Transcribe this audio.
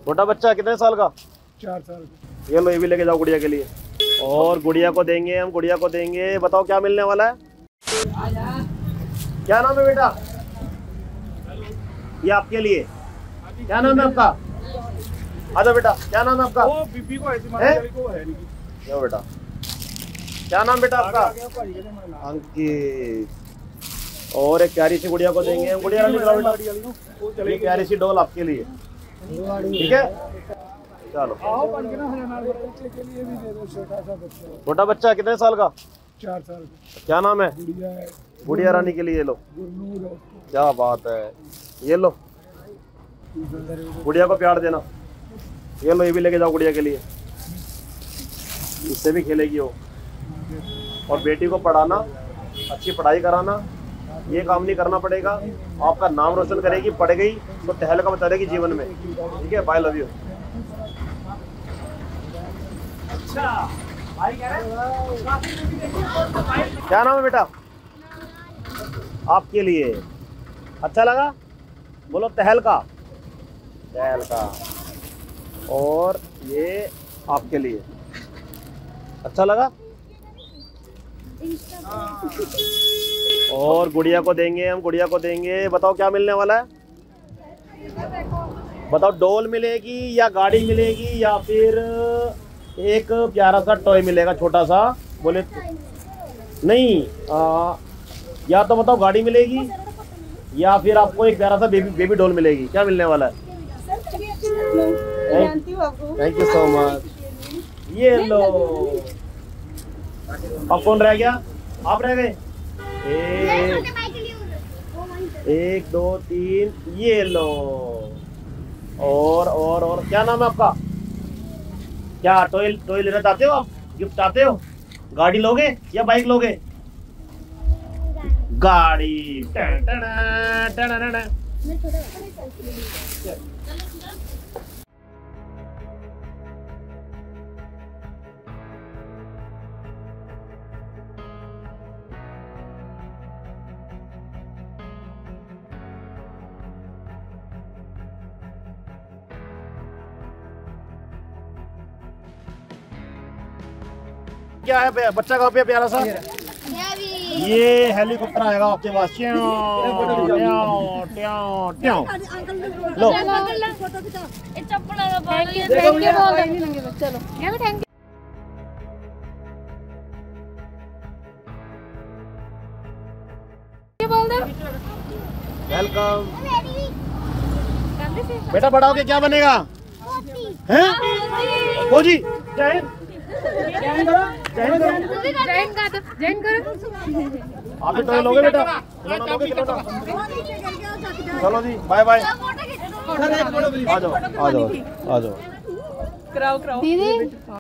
छोटा बच्चा कितने साल का? 4 साल। ये लो, ये भी लेके जाओ गुड़िया के लिए। और गुड़िया को देंगे हम, गुड़िया को देंगे। बताओ क्या मिलने वाला है? क्या नाम है बेटा? ये आपके लिए। क्या नाम है आपका? आजा बेटा, क्या नाम है आपका? वो बीपी को है नहीं। यो बेटा, क्या नाम बेटा आपका? अंकित। और एक प्यारी सी गुड़िया को देंगे हम। गुड़िया निकला बेटा, ये प्यारी सी डॉल आपके लिए, ठीक है? चलो। छोटा बच्चा कितने साल का? 4 साल। क्या नाम है? गुड़िया रानी के लिए लो। क्या बात है, ये लो, गुड़िया को प्यार देना। ये लो, ये भी लेके जाओ गुड़िया के लिए, इससे भी खेलेगी वो। और बेटी को पढ़ाना, अच्छी पढ़ाई कराना, ये काम नहीं करना पड़ेगा। आपका नाम रोशन करेगी, पढ़ गई तो टहल का बता देगी जीवन में, ठीक है? Bye, love you. क्या नाम है बेटा आपके लिए? अच्छा लगा? बोलो टहल का, टहल का। और ये आपके लिए, अच्छा लगा? और गुड़िया को देंगे हम, गुड़िया को देंगे। बताओ क्या मिलने वाला है? बताओ, डॉल मिलेगी या गाड़ी मिलेगी या फिर एक प्यारा सा टॉय मिलेगा छोटा सा? बोले नहीं, या तो बताओ गाड़ी मिलेगी या फिर आपको एक प्यारा सा बेबी डॉल मिलेगी। क्या मिलने वाला है? Thank you so much. ये लो। अब कौन रह गया? आप रह गए। 1 2 3, ये लो। और क्या नाम है आपका? क्या टॉय लेना चाहते हो आप? गिफ्ट चाहते हो? गाड़ी लोगे या बाइक लोगे? गाड़ी। क्या है बच्चा का पे प्यारा सा? ये हेलीकॉप्टर आएगा आपके पास। लो। वेलकम। बेटा बड़ा होके क्या बनेगा? हैं? फौजी। जय हिंद। आप भी टॉय लोगे बेटा? चलो जी, बाय बाय। आ जाओ, आ जाओ, आ जाओ। दीदी।